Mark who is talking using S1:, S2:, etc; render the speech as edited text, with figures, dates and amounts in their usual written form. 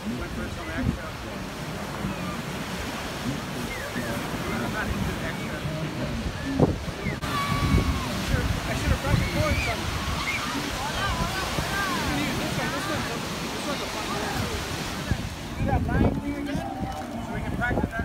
S1: Went for some extra. I'm not into extra. I should have brought the board some. I'm going to use this one. This one's a fun board too. Do that line thing again so we can practice.